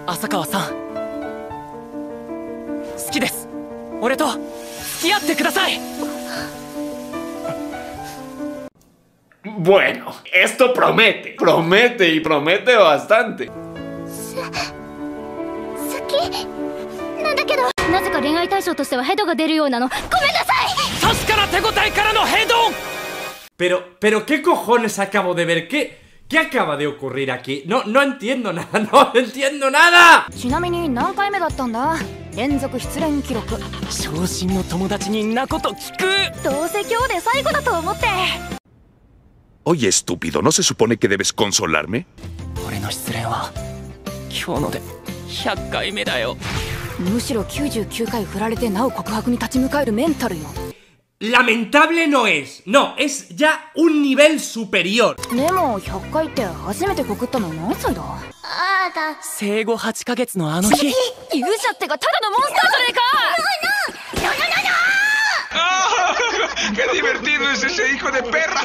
浅川さん、好きです。俺と付き合ってください。 Bueno, esto promete, promete y promete bastante. 好きなんだけど、なぜか恋愛対象としてはヘドが出るようなの。ごめんなさい。 確かな手応えからのヘド。 Pero, ¿qué cojones acabo de ver? ¿Qué acaba de ocurrir aquí? No entiendo nada, no entiendo nada. ちなみに何回目だったんだ？連続失恋記録。 昇進の友達にんなこと聞く。 どうせ今日で最後だと思って。 Oye, estúpido, ¿no se supone que debes consolarme? 俺の失恋は今日ので100回目だよ。 むしろ99回振られてなお告白に立ち向かえるメンタルよ。 Lamentable no es, no, es ya un nivel superior. でも100回って初めて告ったの何歳だ？あだ。 生後8ヶ月のあの日。 勇者ってがただのモンスターじゃねえか。 ¡Qué divertido es ese hijo de perra!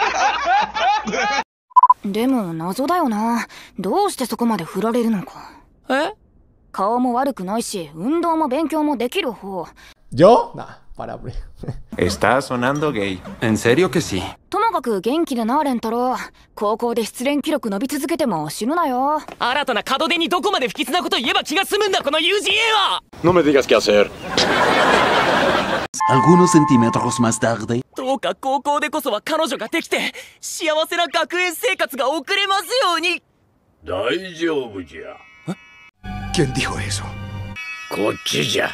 でも謎だよな。どうしてそこまで振られるのか。顔も悪くないし、運動も勉強もできる方。 ¿Yo? Nah, para. Está sonando gay. ¿En serio que sí? ともかく元気でな、レンタロウ。高校で失恋記録伸び続けても死ぬなよ。 新たな門出にどこまで不吉なこと言えば気が済むんだ、この UGA は。 No me digas qué hacer. Algunos centímetros más tarde. どうか高校でこそは彼女ができて幸せな学園生活が送れますように。 大丈夫じゃ。 ¿Quién dijo eso? こっちじゃ。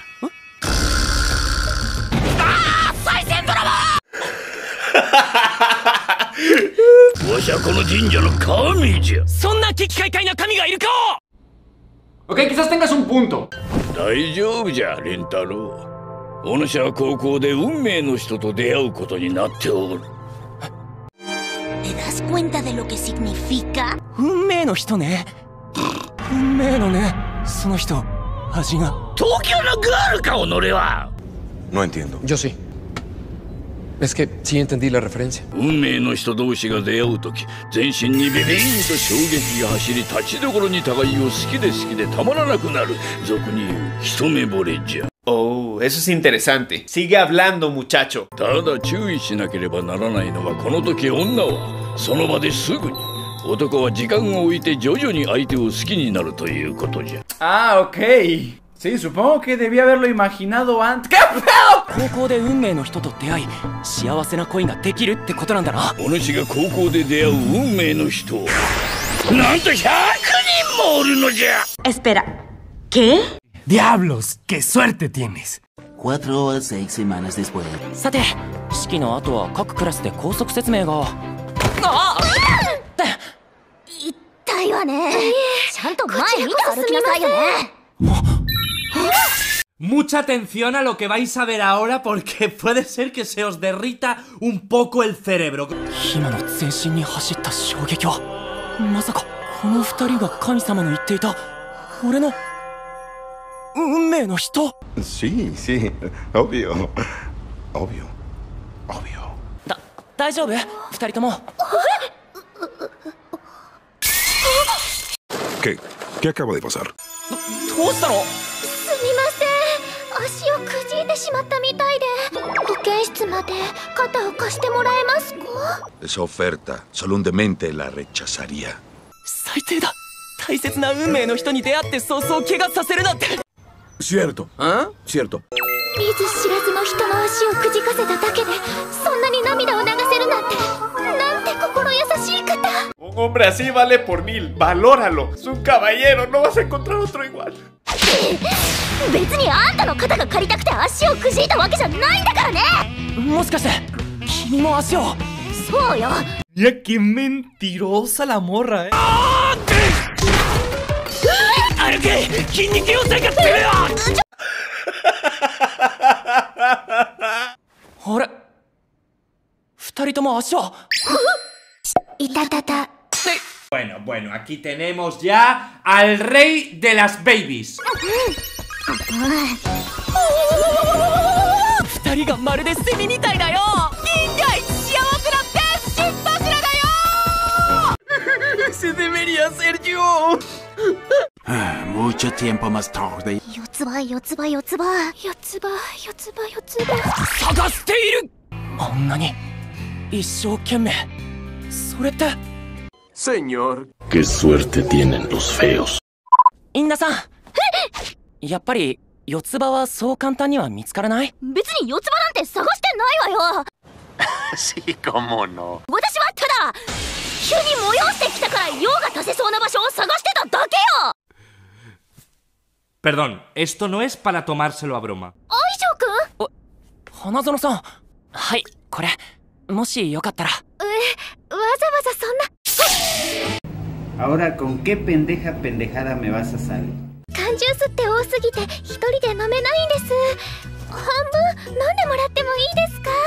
再戦ドラマ。 わしはこの神社の神じゃ。 そんな危機快快な神がいるか。 Ok, quizás tengas un punto. 大丈夫じゃ、レンタロウ。お主は高校で運命の人と出会うことになっておる。 ¿Te das cuenta de lo que significa? 運命の人ね。運命のね。その人、味が。 東京のガールか、己は。 No entiendo. Yo sí. Es que sí entendí la referencia. 運命の人同士が出会うとき、全身にビビーンと衝撃が走り、立ちどころに互いを好きでたまらなくなる。俗に言う一目惚れじゃ。 Oh, eso es interesante. Sigue hablando, muchacho. ただ注意しなければならないのは、この時女はその場ですぐに、男は時間を置いて徐々に相手を好きになるということじゃ。 Ah, ok. Sí, supongo que debí haberlo imaginado antes. ¿Qué pedo? 高校で運命の人と出会い、幸せな恋ができるってことなんだな。 お主が高校で出会う運命の人、なんと100人もおるのじゃ。 Espera, ¿qué? Diablos, qué suerte tienes. 4 o 6 semanas después. さて、式の後は各クラスで高速説明が。 痛いわね。ちゃんと前見て歩きなさいよね。 Mucha atención a lo que vais a ver ahora porque puede ser que se os derrita un poco el cerebro. 今の全身に走った衝撃は、まさかこの二人が神様の言っていた俺の運命の人。 Sí, sí, obvio. Obvio. 大丈夫？二人とも。 ¿Qué acaba de pasar? どうしたの？ すみません。足をくじいてしまったみたいで。保健室まで肩を貸してもらえますか？ Esa oferta, solo un demente la rechazaría. 最低だ。大切な運命の人に出会って早々怪我させるなんて。 Cierto, ¿ah? Cierto. 見ず知らずの人の足をくじかせただけでそんなに涙を流せるなんて、なんて心優しい方。 Un hombre así vale por 1000. Valóralo. Es un caballero. No vas a encontrar otro igual. 別にあんたの肩が借りたくて足をくじいたわけじゃないんだからね。 もしかして君も足を。 そうよ。 Mira qué mentirosa la morra, eh. 歩け、筋肉要塞がってるよ。あれ、二人とも足は。 いたたた。 Bueno, aquí tenemos ya al rey de las babies. 二人がまるでセミみたいだよ。人類幸せな天使柱だよ。 Ese debería ser yo. Mucho tiempo más tarde. 四つ葉四つ葉四つ葉四つ葉四つ葉四つ葉探している。あんなに一生懸命。それって。 Señor. Qué suerte tienen los feos. インナさん、やっぱり四つ葉はそう簡単には見つからない？ 別に四つ葉なんて探してないわよ。 Sí, cómo no. 私はただ急に催してきたから用が足せそうな場所を探してただけよ。 Perdón, esto no es para tomárselo a broma. 愛情くん？ 花園さん、はい、これもしよかったら。 わざわざそんな。 Ahora, ¿con qué pendejada me vas a salir? 缶ジュースって多すぎて一人で飲めないんです。半分飲んでもらってもいい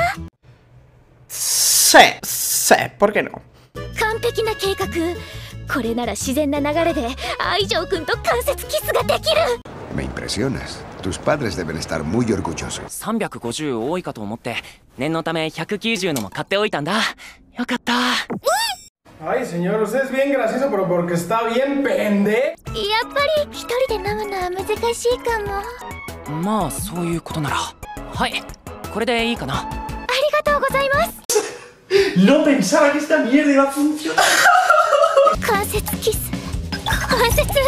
ですか？ Sí, ¿por qué no? 完璧な計画。これなら自然な流れで愛情くんと間接キスができる。 Me impresionas. Tus padres deben estar muy orgullosos. 350多いかと思って念のため190のも買っておいたんだ。よかった。 Ay, señor, usted es bien gracioso, pero porque está bien pende. やっぱり一人で飲むのは難しいかも。 まあそういうことなら。はい、これでいいかな。 ありがとうございます。 No pensaba que esta mierda iba a funcionar. 関節キス。関節キス。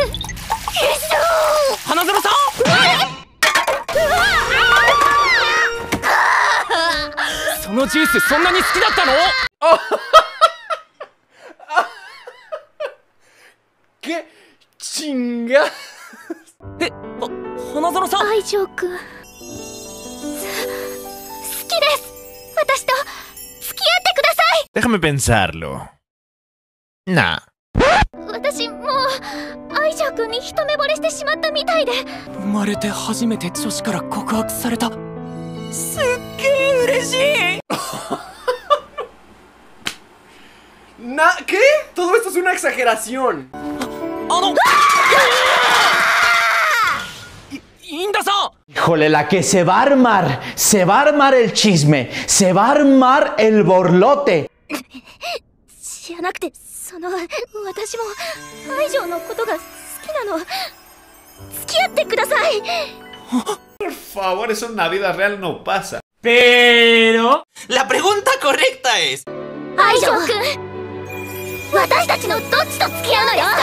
花園さん。そのジュースそんなに好きだったの ？¿Qué chinga? 花園さん。 愛情くん。好きです。私と付き合ってください。 Déjame pensarlo. Nah. 私もう愛情くんに一目惚れしてしまったみたいで。 生まれて初めて女子から告白された。すっげえ嬉しい。 ¿Qué? Todo esto es una exageración. インダさん。 Híjole, la que se va a armar. Se va a armar el chisme. Se va a armar el borlote. 知らなくて、私も愛情のことが好きなの。付き合ってください。 Por favor, eso en la vida real no pasa. Pero la pregunta correcta es 愛情くん、私たちのどっちと付き合うのよ。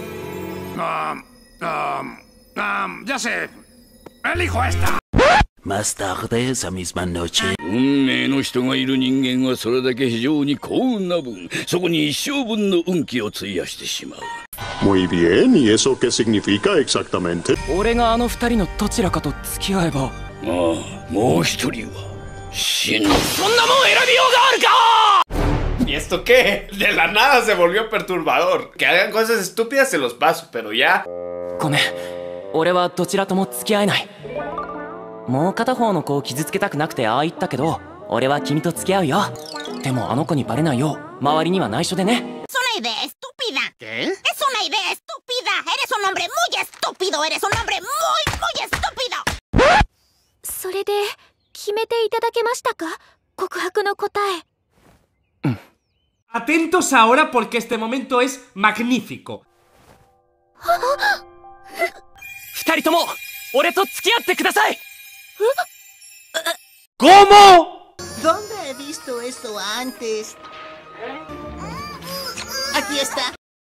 Ya sé. Elijo esta. Más tarde esa misma noche. 運命の人がいる人間はそれだけ非常に幸運な分、そこに一生分の運気を費やしてしまう。 Muy bien, ¿y eso qué significa exactamente? 俺があの二人のどちらかと付き合えば。 ああ、もう一人は死ぬ。 そんなもん選びようがあるか。 ¿Y esto qué? De la nada se volvió perturbador. Que hagan cosas estúpidas se los paso, pero ya. ごめん、俺はどちらとも付き合えない。もう片方の子を傷つけたくなくてああ言ったけど、俺は君と付き合うよ。でもあの子にバレないよう周りには内緒でね。 Es una idea estúpida. ¿Qué? Es una idea estúpida. Eres un hombre muy estúpido. Eres un hombre muy estúpido. それで決めていただけましたか？告白の答え。 Atentos ahora porque este momento es magnífico. 二人とも俺と付き合ってください。 ¿Cómo? ¿Dónde he visto esto antes? Aquí está.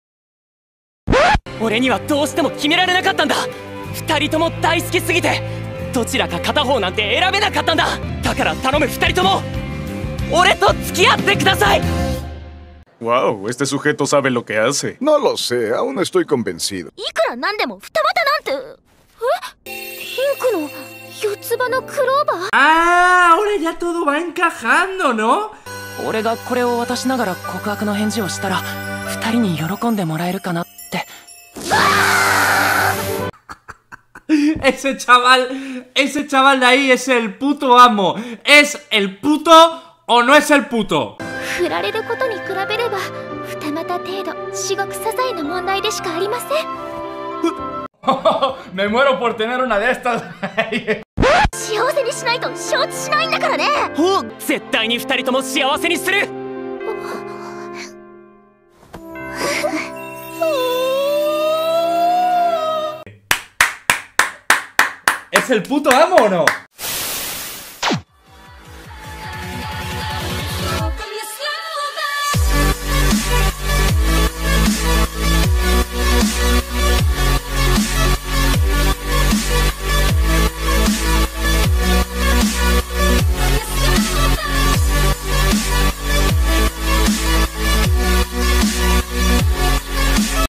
俺にはどうしても決められなかったんだ。二人とも大好きすぎてどちらか片方なんて選べなかったんだ。だから頼む、二人とも俺と付き合ってください。 Wow, este sujeto sabe lo que hace. No lo sé, aún no estoy convencido. いくらなんでも二股なんて。ピンクの四つ葉のクローバー。 Ah, ahora ya todo va encajando, ¿no? 俺がこれを渡しながら告白の返事をしたら二人に喜んでもらえるかなって。 Ese chaval de ahí es el puto amo. ¿Es el puto o no es el puto? 振られることに比べれば二股程度、至極些細な問題でしかありません。 Me muero por tener una de estas. 幸せにしないと承知しないんだからね。 絶対に二人とも幸せにする。 ¿Es el puto amo o no?